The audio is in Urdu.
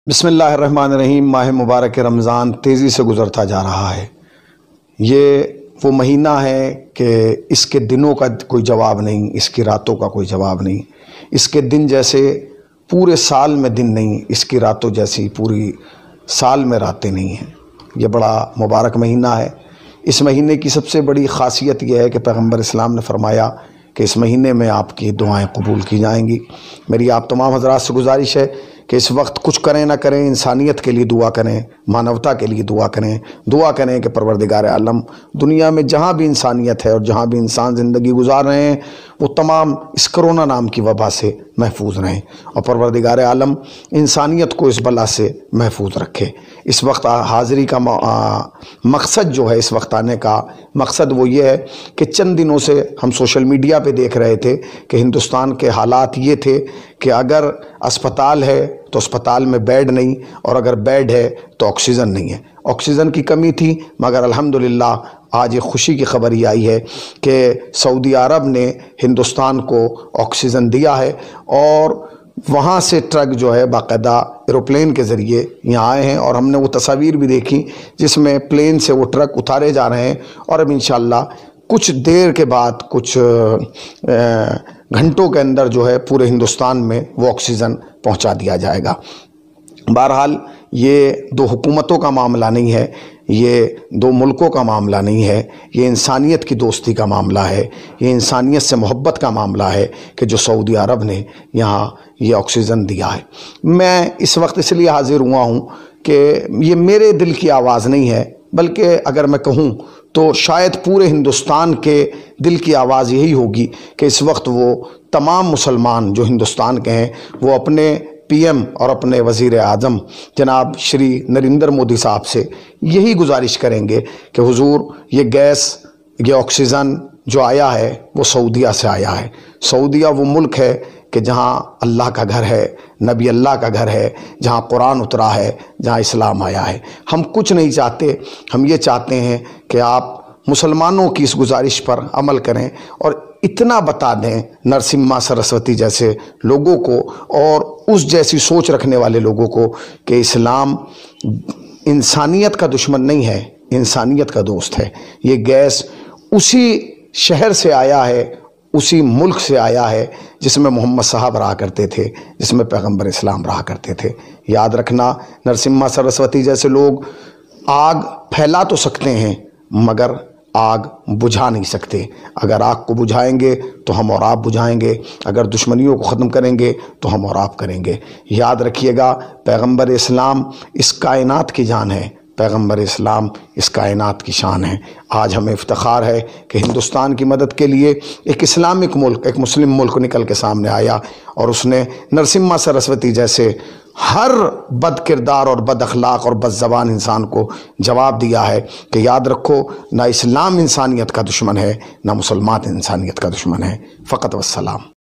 بسم اللہ الرحمن الرحیم۔ ماہ مبارک رمضان تیزی سے گزرتا جا رہا ہے۔ یہ وہ مہینہ ہے کہ اس کے دنوں کا کوئی جواب نہیں، اس کی راتوں کا کوئی جواب نہیں۔ اس کے دن جیسے پورے سال میں دن نہیں، اس کی راتوں جیسی پوری سال میں راتیں نہیں ہیں۔ یہ بڑا مبارک مہینہ ہے۔ اس مہینے کی سب سے بڑی خاصیت یہ ہے کہ پیغمبر اسلام نے فرمایا کہ اس مہینے میں آپ کی دعائیں قبول کی جائیں گی۔ میری آپ تمام حضرات سے گزارش ہے کہ اس وقت کچھ کریں نہ کریں، انسانیت کے لیے دعا کریں، مانوتا کے لیے دعا کریں کہ پروردگار عالم دنیا میں جہاں بھی انسانیت ہے اور جہاں بھی انسان زندگی گزار رہے ہیں وہ تمام اس کرونا نام کی وبا سے محفوظ رہیں، اور پروردگار عالم انسانیت کو اس بلا سے محفوظ رکھے۔ اس وقت حاضری کا مقصد جو ہے، اس وقت آنے کا مقصد وہ یہ ہے کہ چند دنوں سے ہم سوشل میڈیا پہ دیکھ رہے تھے کہ ہندوستان کے حالات یہ تھے کہ اگر اسپتال ہے تو اسپتال میں بیڈ نہیں، اور اگر بیڈ ہے تو آکسیجن نہیں ہے۔ آکسیجن کی کمی تھی، مگر الحمدللہ آج ایک خوشی کی خبر یہ آئی ہے کہ سعودی عرب نے ہندوستان کو آکسیجن دیا ہے، اور وہاں سے ٹرک جو ہے باقاعدہ ایروپلین کے ذریعے یہاں آئے ہیں، اور ہم نے وہ تصاویر بھی دیکھی جس میں پلین سے وہ ٹرک اتارے جا رہے ہیں، اور اب انشاءاللہ کچھ دیر کے بعد، کچھ گھنٹوں کے اندر جو ہے پورے ہندوستان میں وہ آکسیجن پہنچا دیا جائے گا۔ بہرحال یہ دو حکومتوں کا معاملہ نہیں ہے، یہ دو ملکوں کا معاملہ نہیں ہے، یہ انسانیت کی دوستی کا معاملہ ہے، یہ انسانیت سے محبت کا معاملہ ہے کہ جو سعودی عرب نے یہاں یہ آکسیجن دیا ہے۔ میں اس وقت اس لیے حاضر ہوا ہوں کہ یہ میرے دل کی آواز نہیں ہے، بلکہ اگر میں کہوں تو شاید پورے ہندوستان کے دل کی آواز یہی ہوگی کہ اس وقت وہ تمام مسلمان جو ہندوستان کے ہیں وہ اپنے پی ایم اور اپنے وزیر اعظم جناب شری نریندر مودی صاحب سے یہی گزارش کریں گے کہ حضور یہ گیس، یہ آکسیجن جو آیا ہے وہ سعودیہ سے آیا ہے۔ سعودیہ وہ ملک ہے کہ جہاں اللہ کا گھر ہے، نبی اللہ کا گھر ہے، جہاں قرآن اترا ہے، جہاں اسلام آیا ہے۔ ہم کچھ نہیں چاہتے، ہم یہ چاہتے ہیں کہ آپ مسلمانوں کی اس گزارش پر عمل کریں اور اتنا بتا دیں نرسمہا سرسوتی جیسے لوگوں کو اور اس جیسی سوچ رکھنے والے لوگوں کو کہ اسلام انسانیت کا دشمن نہیں ہے، انسانیت کا دوست ہے۔ یہ گیس اسی شہر سے آیا ہے، اسی ملک سے آیا ہے جس میں محمد صاحب رہا کرتے تھے، جس میں پیغمبر اسلام رہا کرتے تھے۔ یاد رکھنا، نرسمہا سرسوتی جیسے لوگ آگ پھیلا تو سکتے ہیں مگر آگ بجھا نہیں سکتے۔ اگر آگ کو بجھائیں گے تو ہم اور آپ بجھائیں گے، اگر دشمنیوں کو ختم کریں گے تو ہم اور آپ کریں گے۔ یاد رکھیے گا، پیغمبر اسلام اس کائنات کی جان ہے، پیغمبر اسلام اس کائنات کی شان ہے۔ آج ہمیں افتخار ہے کہ ہندوستان کی مدد کے لیے ایک اسلامک ملک، ایک مسلم ملک نکل کے سامنے آیا، اور اس نے نرسمہا سرسوتی جیسے ہر بد کردار اور بد اخلاق اور بد زبان انسان کو جواب دیا ہے کہ یاد رکھو، نہ اسلام انسانیت کا دشمن ہے، نہ مسلمان انسانیت کا دشمن ہے۔ فقط والسلام۔